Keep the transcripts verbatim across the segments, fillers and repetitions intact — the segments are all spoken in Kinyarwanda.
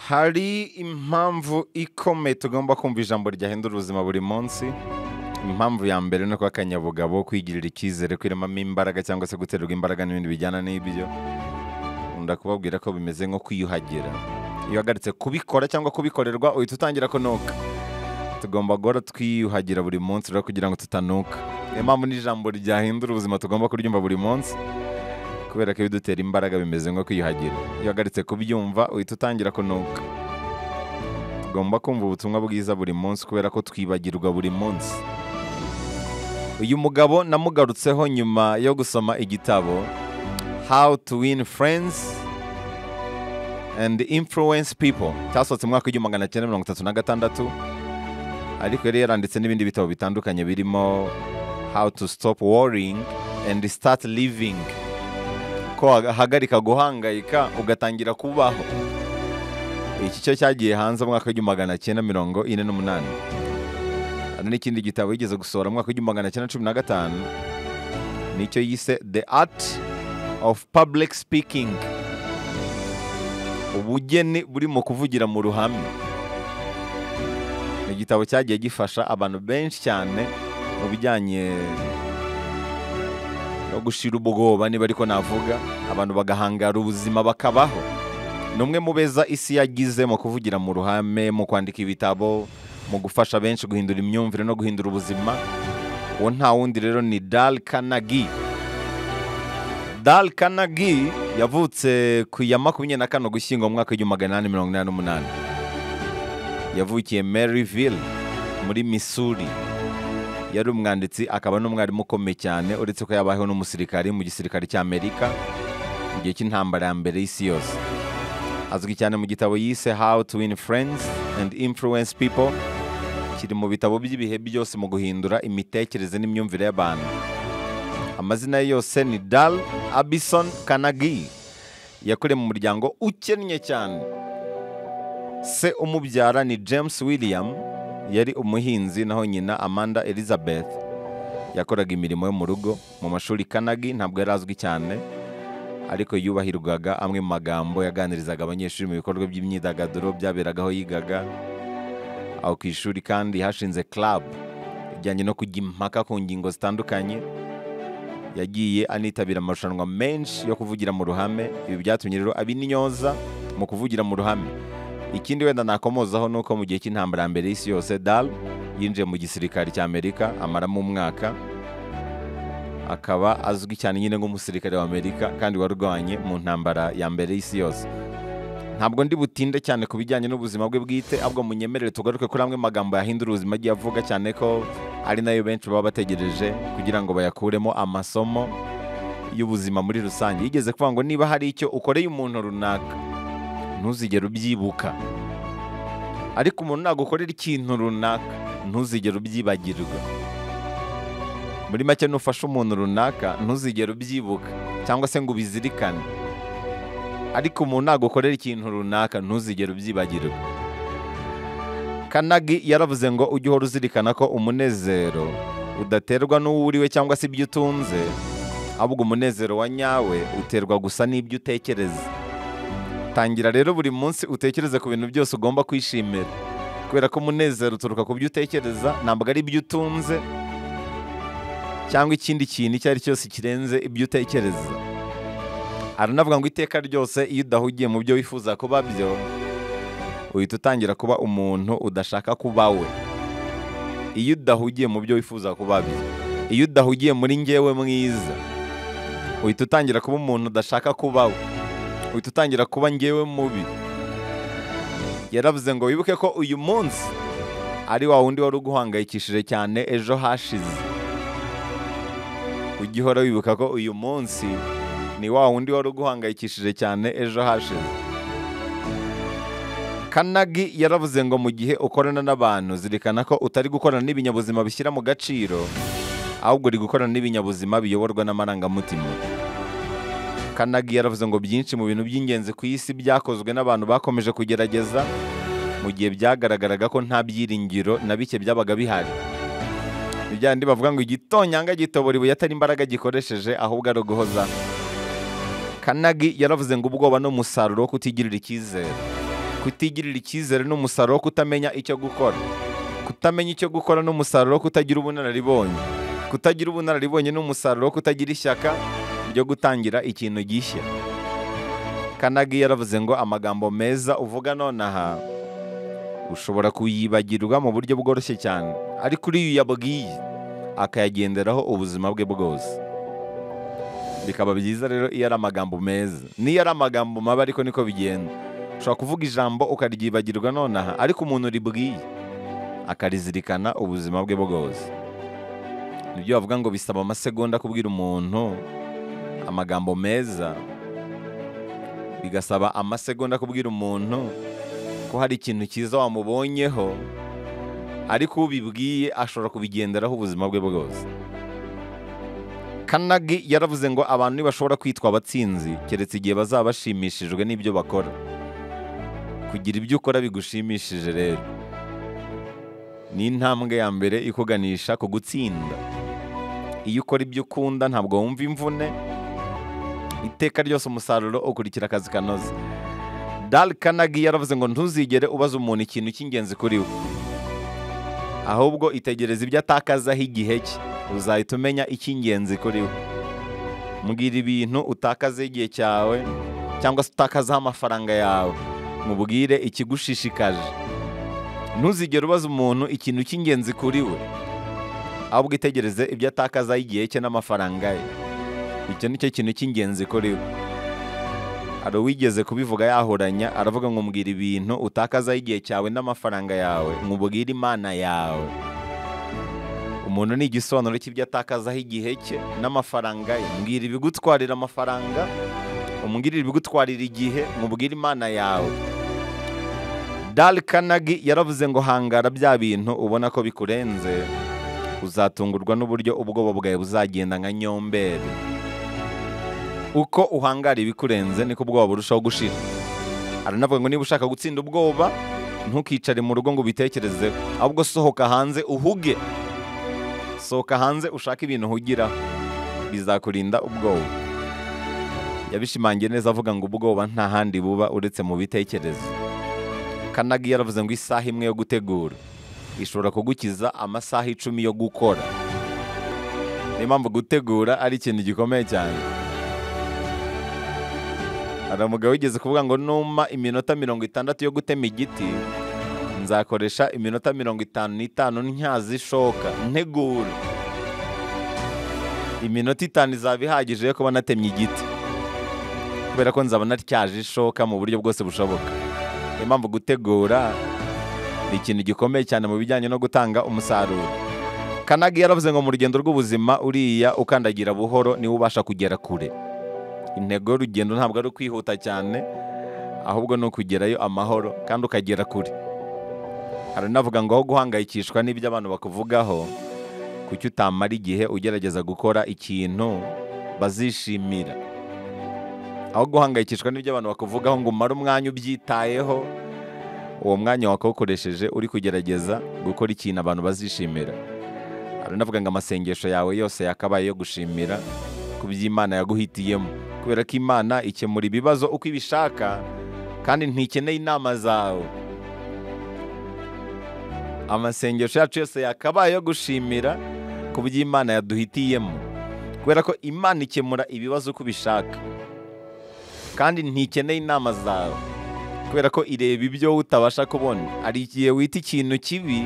Hari impamvu ikomeye tugomba kumva ijambo ryahindura ubuzima buri munsi. Impamvu ya mbere no kwa kanyabugabo kwigirira icyizere kwiremamo imbaraga cyangwa se guterwa imbaraga n'ibindi bijyana n'ibyo. Unda kubabwira ko bimeze nko kwiyuhagira. Iyo hagaritse kubikora cyangwa kubikorerwa uhita utangira kunuka. Tugomba guhora twiyuhagira buri munsi rero kugira ngo tutanuka. Niyo mpamvu n'ijambo ryahindura ubuzima tugomba kuryumva buri munsi. Kubera ko bidutera imbaraga bimeze nko kwiyuhagira. Iyo hagaritse kubyumva uhita utangira kunuka. Tugomba kumva ubutumwa bwiza buri munsi kubera ko twibagirwa buri munsi. Uyu mugabo namugarutseho nyuma yo gusoma igitabo How to Win Friends and Influence People, cyasohotse mu mwaka w'igihumbi magana cyenda mirongo itatu na gatandatu, ariko yari yaranditse n'ibindi bitabo bitandukanye birimo How to Stop Worrying and Start Living, ko hagarika guhangayika ugatangira kubaho. Iki cyo cyagiye hanze mu mwaka w'igihumbi magana cyenda mirongo ine n'umunani. Hari n'ikindi gitabo yigeze gusohora mu mwaka w'igihumbi magana cyenda cumi na gatanu, nicyo yise The Art of Public Speaking, ubugeni buri mu kuvugira mu ruhame. Ni igitabo cyagiye gifasha abantu benshi cyane mu bijyanye no gushira ubwoba, niba ariko navuga, abantu bagahangara ubuzima bakabaho. Ni umwe mu beza isi yagize mu kuvugira mu ruhame, mu kwandika ibitabo, mu gufasha benshi guhindura imyumvire no guhindura ubuzima. Uwo nta wundi rero ni Dale Carnegie. Dale Carnegie yavutse ku ya makumyabiri na kane Ugushyingo mu mwaka w'igihumbi magana inani mirongo inani n'umunani. Yavukiye Maryville muri Missouri. Yari umwanditsi akaba n'umwarimu ukomeye cyane, uretse ko yabayeho n'umusirikari mu gisirikare cy'Amerika mu gihe cy'intambara ya mbere y'isi yose. Azwi cyane mu gitabo yise How to Win Friends and Influence People, kiri mu bitabo by'ibihe byose mu guhindura imitekerereze n'imyumvire y'abantu. Amazina ye yose ni Dale Abison Carnegie. Yakuriye mu muryango ukennye cyane. Se umubyara ni James William, yari umuhinzi, naho nyina Amanda Elizabeth yakoraga imirimo yo mu rugo. Mu mashuri Carnegie ntabwo yari azwi cyane, ariko yubahirwaga. Amwe mu magambo yaganirizaga abanyeshuri mu bikorwa by'imyidagaduro byaberagaho yigaga. Aho ku ishuri kandi hashinze club ijyanye no kujya impaka ku ngingo zitandukanye. Yagiye anitabira amarushanwa menshi yo kuvugira mu ruhame. Ibi byatumye rero abinyoza mu kuvugira mu ruhame. Ikindi wenda nakomozaho nuko mu gihe cy'intambara ya mbere y'isi yose Dale yinjiye mu gisirikare cy'Amerika amaramo umwaka. Akaba azwi cyane nyine nk'umusirikare wa Amerika kandi warwanye mu ntambara ya mbere y'isi yose. Ntabwo ndi butinde cyane ku bijyanye n'ubuzima bwe bwite, ahubwo munyemerere tugaruke kuri amwe magambo yahindura ubuzima agiye avuga, cyane ko ari nayo benshi baba bategereje kugira ngo bayakuremo amasomo y'ubuzima muri rusange. Yigeze kuvuga ngo niba hari icyo ukoreye umuntu runaka ntuzigere ubyibuka, ariko umuntu nagukorera ikintu runaka ntuzigere ubyibagirwa. Muri make nufasha umuntu runaka ntuzigere ubyibuka cyangwa se ngo ubizirikane, ariko umuntu nagukorera ikintu runaka ntuzigere ubyibagirwa. Carnegie yaravuze ngo ujye uhora uzirikana ko umunezero udaterwa n'uwo uriwe cyangwa se ibyo utunze, ahubwo umunezero wa nyawe uterwa gusa n'ibyo utekereza. Tangira rero buri munsi utekereze ku bintu byose ugomba kwishimira, kubera ko umunezero uturuka ku byo utekereza, ntabwo ari ibyo utunze cyangwa ikindi kintu icyo ari cyose kirenze ibyo utekereza. Aranavuga ngo iteka ryose iyo udahugiye mu byo wifuza kuba byo, uhita utangira kuba umuntu udashaka kuba we. Iyo udahugiye mu byo wifuza kuba byo, iyo udahugiye muri njyewe mwiza, uhita utangira kuba umuntu udashaka kuba we. Uhita utangira kuba njyewe mubi. Yaravuze ngo wibuke ko uyu munsi ari wa wundi wari uguhangayikishije cyane ejo hashize. Ujye uhora wibuka ko uyu munsi ni wa wundi wari uguhangayikishije cyane ejo hashize. Carnegie yaravuze ngo mu gihe ukorana n'abantu, zirikana ko utari gukorana n'ibinyabuzima bishyira mu gaciro, ahubwo uri gukorana n'ibinyabuzima biyoborwa n'amarangamutima. Carnegie yaravuze ngo byinshi mu bintu by'ingenzi ku isi byakozwe n'abantu bakomeje kugerageza mu gihe byagaragaraga ko nta byiringiro na bike byabaga bihari. Ibyandi bavuga ngo igitonyanga gitobora ibuye atari imbaraga gikoresheje, ahubwo ari uguhoza. Carnegie yaravuze ngo ubwoba n'umusaruro wo kutigirira icyizere. kutigirira icyizere n'umusaruro wo kutamenya icyo gukora, kutamenya icyo gukora n'umusaruro wo kutagira ubunararibonye, kutagira ubunararibonye n'umusaruro wo kutagira ishyaka ryo gutangira ikintu gishya. Carnegie yaravuze ngo amagambo meza uvuga nonaha ushobora kuyibagirwa mu buryo bworoshye cyane, ariko uriya uyabwiye akayagenderaho ubuzima bwe bwose. Bikaba byiza rero iyo ari amagambo meza. Niyo ari amagambo mabi ariko niko bigenda. Ushobora kuvuga ijambo ukaryibagirwa nonaha, ariko umuntu ribwiye akarizirikana ubuzima bwe bwose. Nibyo bavuga ngo bisaba amasegonda kubwira umuntu amagambo meza, bigasaba amasegonda kubwira umuntu ko hari ikintu cyiza wamubonyeho, ariko ubibwiye ashobora kubigenderaho ubuzima bwe bwose. Carnegie yaravuze ngo abantu ntibashobora kwitwa abatsinzi keretse igihe bazaba bashimishijwe n'ibyo bakora. Kugira ibyo ukora bigushimishije rero ni intambwe ya mbere ikuganisha ku gutsinda. Iyo ukora ibyo ukunda ntabwo wumva imvune, iteka ryose umusaruro ukurikira akazi kanoze. Dale Carnegie yaravuze ngo ntuzigere ubaza umuntu ikintu cy'ingenzi kuri we, ahubwo itegereza ibyo atakazaho igihe cye, uzahita umenya icy'ingenzi kuri we. Mbwira ibintu utakazaho igihe cyawe cyangwa se utakazaho amafaranga yawe, mubwire ikigushishikaje. Ntuzigere ubaza umuntu ikintu cy'ingenzi kuri we, ahubwo itegereze ibyo atakazaho igihe cye n'amafaranga ye. Icyo ni cyo kintu cy'ingenzi kuri we. Hari uwigeze kubivuga yahoranya, aravuga ngo mbwira ibintu utakazaho igihe cyawe n'amafaranga yawe, mubwire Imana yawe. Umuntu ni igisobanuro cy'ibyo atakazaho igihe cye n'amafaranga ye. Mbwira ibigutwarira amafaranga, umubwire ibigutwarira igihe, mubwire Imana yawe. Dale Carnegie yaravuze ngo hangara bya bintu ubona ko bikurenze, uzatungurwa n'uburyo ubwoba bwawe buzagenda nka nyombere. Uko uhangara ibikurenze niko ubwoba burushaho gushira. Aranavuga ngo niba ushaka gutsinda ubwoba, ntukicare mu rugo ngo ubitekerezeho, ahubwo sohoka hanze uhuge. Sohoka hanze ushaka ibintu uhugiraho, bizakurinda ubwoba. Yabishimangiye neza avuga ngo ubwoba nta handi buba uretse mu bitekerezo. Carnegie yaravuze ngo isaha imwe yo gutegura ishobora kugukiza amasaha icumi yo gukora. Niyo mpamvu gutegura ari ikintu gikomeye cyane. Hari umugabo wigeze kuvuga ngo numa iminota mirongo itandatu yo gutema igiti, nzakoresha iminota mirongo itanu n'itanu ntazishoka ntegura. Iminota itanu izaba ihagije yo kuba natemye igiti, kubera ko nzaba natyaje ishoka mu buryo bwose bushoboka. Niyo mpamvu gutegura ni ikintu gikomeye cyane mu bijyanye no gutanga umusaruro. Carnegie yaravuze ngo mu rugendo rw'ubuzima uriya ukandagira buhoro niwe ubasha kugera kure. Intego y'urugendo ntabwo ari ukwihuta cyane, ahubwo ni ukugerayo amahoro kandi ukagera kure. Aranavuga ngo aho guhangayikishwa n'ibyo abantu bakuvugaho, kuki utamara igihe ugerageza gukora ikintu bazishimira. Aho guhangayikishwa n'ibyo abantu bakuvugaho ngo umare umwanya ubyitayeho, uwo mwanya wakawukoresheje uri kugerageza gukora ikintu abantu bazishimira. Aranavuga ngo amasengesho yawe yose yakabaye yo gushimira ku by'Imana yaguhitiyemo, kubera ko Imana ikemura ibibazo uko ibishaka kandi ntikeneye inama zawe. Amasengesho yacu yose yakabaye yo gushimira ku by'Imana yaduhitiyemo, kubera ko Imana ikemura ibibazo uko ibishaka kandi ntikeneye inama zawe, kubera ko ireba ibyo utabasha kubona. Hari igihe wita ikintu kibi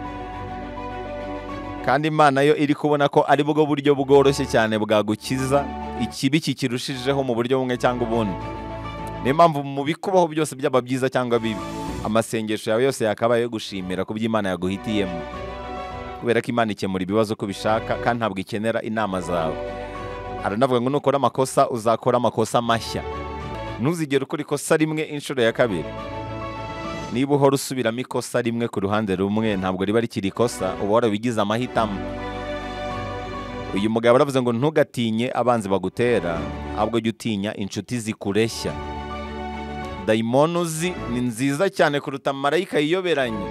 kandi Imana yo iri kubona ko ari bwo buryo bworoshye cyane bwagukiza ikibi kikirushijeho mu buryo bumwe cyangwa ubundi. Niyo mpamvu mu bikubaho byose byaba byiza cyangwa bibi, amasengesho yawe yose yakabaye yo gushimira ku by'Imana yaguhitiyemo, kubera ko Imana ikemura ibibazo uko bishaka kandi ntabwo ikenera inama zawe. Aranavuga ngo nukora amakosa uzakora amakosa mashya. Ntuzigere ukora ikosa rimwe inshuro ya kabiri. Niba uhora usubiramo ikosa rimwe ku ruhande rumwe, ntabwo riba rikiri ikosa, uba warabigize amahitamo. Uyu mugabo aravuze ngo ntugatinye abanzi bagutera, ahubwo jya utinya inshuti zikureshya. Dayimoni uzi ni nziza cyane kuruta marayika yiyoberanye.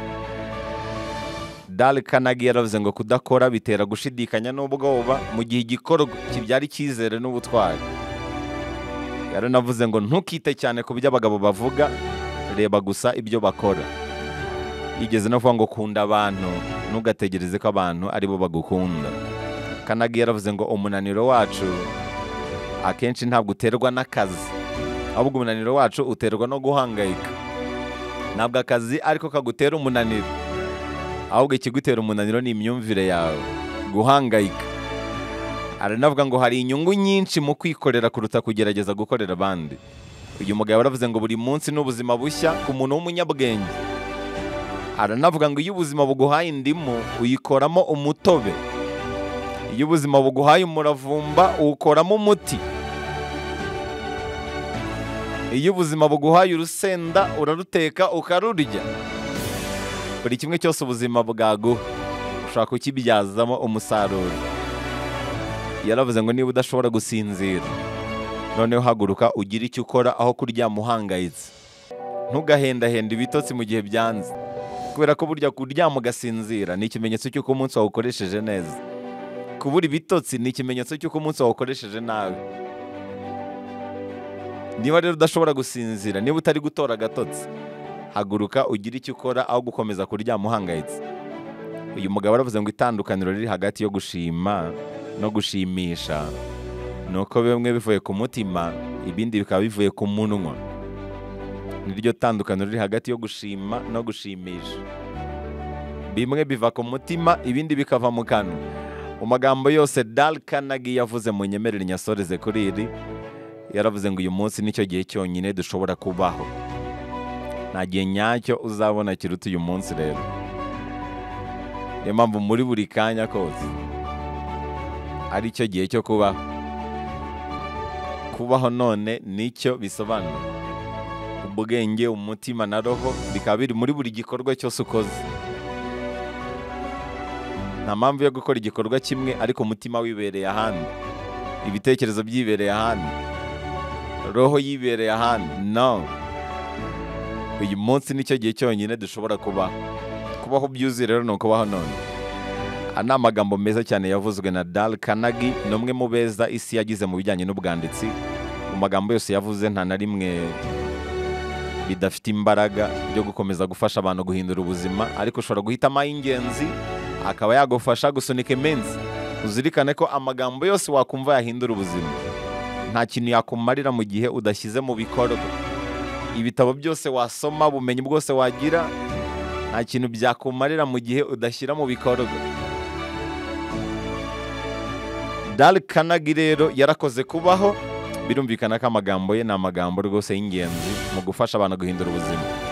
Dale Carnegie yaravuze ngo kudakora bitera gushidikanya n'ubwoba, mu gihe igikorwa kibyara icyizere n'ubutwari. Yaranavuze ngo ntukite cyane ku byo abagabo bavuga, reba gusa ibyo bakora. Yigeze no kuvuga ngo kunda abantu ntugategereze ko abantu aribo bagukunda. Carnegie yaravuze ngo umunaniro wacu akenshi ntabwo uterwa n'akazi, ahubwo umunaniro wacu uterwa no guhangayika. Ntabwo akazi ariko kagutera umunaniro, ahubwo ikigutera umunaniro ni imyumvire yawe, guhangayika. Aranavuga ngo hari inyungu nyinshi mu kwikorera kuruta kugerageza gukorera abandi. Uyu mugabo yaravuze ngo buri munsi n'ubuzima bushya ku muntu w'umunyabwenge. Aranavuga ngo iyo ubuzima buguhaye indimu uyikoramo umutobe, iyo ubuzima buguhaye umuravumba uwukoramo umuti, iyo ubuzima buguhaye urusenda uraruteka ukarurya. Buri kimwe cyose ubuzima bwaguha ushaka kukibyazamo umusaruro. Yaravuze ngo niba udashobora gusinzira, noneho haguruka ugire icyo ukora aho kuryama uhangayitse. Ntugahendahenda ibitotsi mu gihe byanze, kubera ko burya kuryama ugasinzira ni ikimenyetso cy'uko umunsi wawukoresheje neza. Kubura ibitotsi ni ikimenyetso cy'uko umunsi wawukoresheje nabi. Niba rero udashobora gusinzira, niba utari gutora agatotsi, haguruka ugire icyo ukora aho gukomeza kuryama uhangayitse. Uyu mugabo aravuze ngo itandukaniro riri hagati yo gushima no gushimisha nuko bimwe bivuye ku mutima, ibindi bikaba bivuye ku munwa. Niryo tandukaniro riri hagati yo gushima no gushimisha. Bimwe biva ku mutima, ibindi bikava mu kanwa. Mu magambo yose Dale Carnegie yavuze mu nyemerere nyasoreze kuri iri, yaravuze ngo uyu munsi nicyo gihe cyonyine dushobora kubaho. Nta gihe nyacyo uzabona kiruta uyu munsi rero. Niyo mpamvu muri buri kanya kose ari cyo gihe cyo kubaho. Kubaho none nicyo bisobanura. Ubwenge, umutima na roho bikaba biri muri buri gikorwa cyose ukoze. Nta mpamvu yo gukora igikorwa kimwe ariko umutima wibereye ahandi, ibitekerezo byibereye ahandi, roho yibereye ahandi. No, uyu munsi nicyo gihe cyonyine dushobora kubaho. Kubaho byuzuye rero ni ukubaho none. Aya ni amagambo meza cyane yavuzwe na Dale Carnegie, ni umwe mu beza isi yagize mu bijyanye n'ubwanditsi. Mu magambo yose yavuze nta na rimwe bidafite imbaraga byo gukomeza gufasha abantu guhindura ubuzima, ariko ushobora guhitamo ay'ingenzi akaba yagufasha gusunika iminsi. Uzirikane ko amagambo yose wakumva yahindura ubuzima nta kintu yakumarira mu gihe udashyize mu bikorwa. Ibitabo byose wasoma, ubumenyi bwose wagira, nta kintu byakumarira mu gihe udashyira mu bikorwa. Dale Carnegie rero yarakoze kubaho. Birumvikana ko amagambo ye ni amagambo rwose y'ingenzi mu gufasha abantu guhindura ubuzima.